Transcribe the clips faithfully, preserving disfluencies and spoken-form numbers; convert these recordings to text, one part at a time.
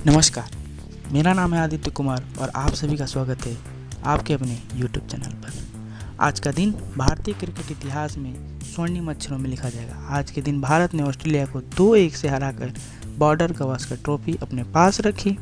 नमस्कार, मेरा नाम है आदित्य कुमार और आप सभी का स्वागत है आपके अपने यूट्यूब चैनल पर। आज का दिन भारतीय क्रिकेट इतिहास में स्वर्णिम अक्षरों में लिखा जाएगा। आज के दिन भारत ने ऑस्ट्रेलिया को दो एक से हराकर बॉर्डर गवास्कर ट्रॉफी अपने पास रखी।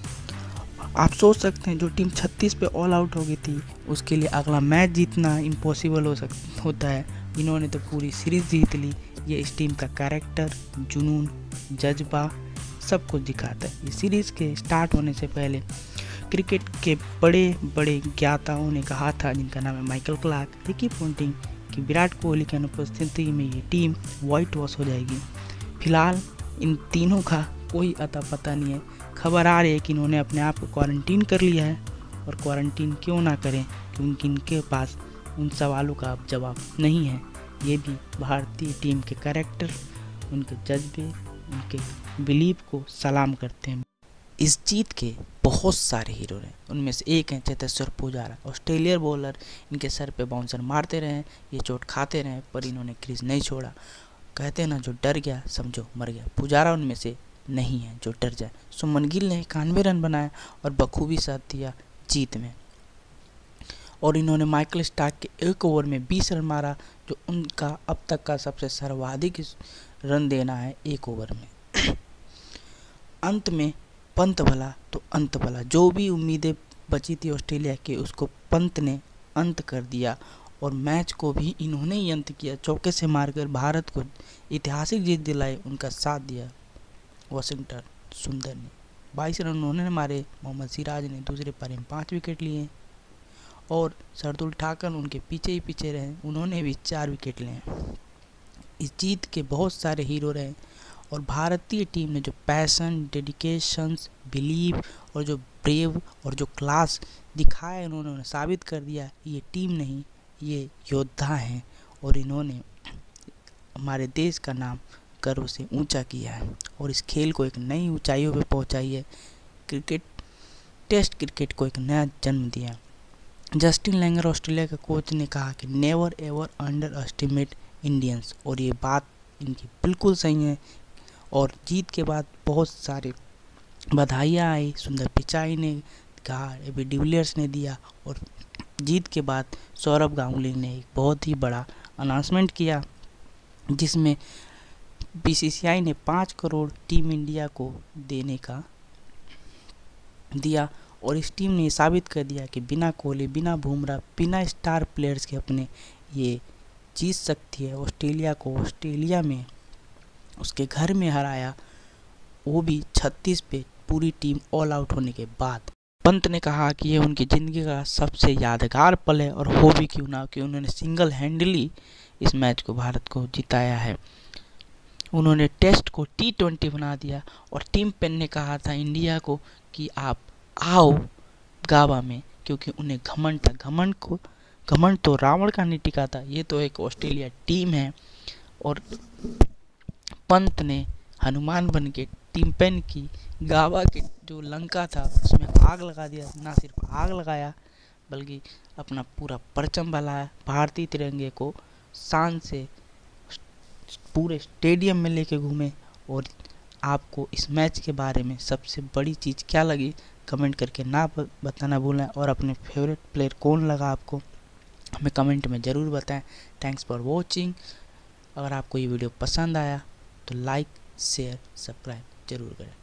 आप सोच सकते हैं जो टीम छत्तीस पे ऑल आउट हो गई थी उसके लिए अगला मैच जीतना इम्पॉसिबल हो सक होता है। इन्होंने तो पूरी सीरीज़ जीत ली। ये इस टीम का कैरेक्टर, जुनून, जज्बा सब कुछ दिखाता है। इस सीरीज़ के स्टार्ट होने से पहले क्रिकेट के बड़े बड़े ज्ञाताओं ने कहा था, जिनका नाम है माइकल क्लार्क, रिकी पोंटिंग, कि विराट कोहली की अनुपस्थिति में ये टीम वाइट वॉश हो जाएगी। फिलहाल इन तीनों का कोई अता पता नहीं है। खबर आ रही है कि इन्होंने अपने आप को क्वारंटीन कर लिया है, और क्वारंटीन क्यों ना करें क्योंकि इनके पास उन सवालों का अब जवाब नहीं है। ये भी भारतीय टीम के कैरेक्टर, उनके जज्बे, उनके बिलीव को सलाम करते हैं। इस जीत के बहुत सारे हीरो हैं, उनमें से एक हैं चेतेश्वर पुजारा। ऑस्ट्रेलियर बॉलर इनके सर पे बाउंसर मारते रहे, ये चोट खाते रहे, पर इन्होंने क्रीज नहीं छोड़ा। कहते हैं ना, जो डर गया समझो मर गया। पुजारा उनमें से नहीं है जो डर जाए। सुमन गिल ने इक्यानवे रन बनाए और बखूबी साथ दिया जीत में। और इन्होंने माइकल स्टार्क के एक ओवर में बीस रन मारा, जो उनका अब तक का सबसे सर्वाधिक रन देना है एक ओवर में। अंत में पंत भला तो अंत भला, जो भी उम्मीदें बची थी ऑस्ट्रेलिया के उसको पंत ने अंत कर दिया, और मैच को भी इन्होंने ही अंत किया। चौके से मारकर भारत को ऐतिहासिक जीत दिलाई, उनका साथ दिया वाशिंगटन सुंदर ने। बाईस रन उन्होंने मारे। मोहम्मद सिराज ने दूसरे पारी में पाँच विकेट लिए, और शार्दुल ठाकुर उनके पीछे ही पीछे रहे, उन्होंने भी चार विकेट लिए। इस जीत के बहुत सारे हीरो रहे, और भारतीय टीम ने जो पैशन, डेडिकेशंस, बिलीव और जो ब्रेव और जो क्लास दिखाया, इन्होंने साबित कर दिया ये टीम नहीं, ये योद्धा हैं, और इन्होंने हमारे देश का नाम गर्व से ऊंचा किया है और इस खेल को एक नई ऊंचाइयों पे पहुंचाई है। क्रिकेट, टेस्ट क्रिकेट को एक नया जन्म दिया। जस्टिन लैंगर ऑस्ट्रेलिया के कोच ने कहा कि never ever underestimate Indians, और ये बात इनकी बिल्कुल सही है। और जीत के बाद बहुत सारे बधाइयाँ आई। सुंदर पिचाई ने कहा, एबी डिविलियर्स ने दिया, और जीत के बाद सौरभ गांगुली ने एक बहुत ही बड़ा अनाउंसमेंट किया, जिसमें बीसीसीआई ने पाँच करोड़ टीम इंडिया को देने का दिया। और इस टीम ने साबित कर दिया कि बिना कोहली, बिना बुमराह, बिना स्टार प्लेयर्स के अपने ये जीत सकती है। ऑस्ट्रेलिया को ऑस्ट्रेलिया में उसके घर में हराया, वो भी छत्तीस पे पूरी टीम ऑल आउट होने के बाद। पंत ने कहा कि ये उनकी ज़िंदगी का सबसे यादगार पल है, और हो भी क्यों ना, कि उन्होंने सिंगल हैंडली इस मैच को भारत को जिताया है। उन्होंने टेस्ट को टी ट्वेंटी बना दिया, और टीम पेन ने कहा था इंडिया को कि आप आओ गावा में, क्योंकि उन्हें घमंड था। घमंड को घमंड तो रावण का नहीं टिका था, ये तो एक ऑस्ट्रेलिया टीम है। और पंत ने हनुमान बन के टीम पेन की गावा के जो लंका था उसमें आग लगा दिया। ना सिर्फ आग लगाया बल्कि अपना पूरा परचम बहाया, भारतीय तिरंगे को शान से पूरे स्टेडियम में लेके घूमे। और आपको इस मैच के बारे में सबसे बड़ी चीज़ क्या लगी कमेंट करके ना बताना भूलें, और अपने फेवरेट प्लेयर कौन लगा आपको हमें कमेंट में ज़रूर बताएं। Thanks for watching. अगर आपको ये वीडियो पसंद आया तो लाइक, शेयर, सब्सक्राइब जरूर करें।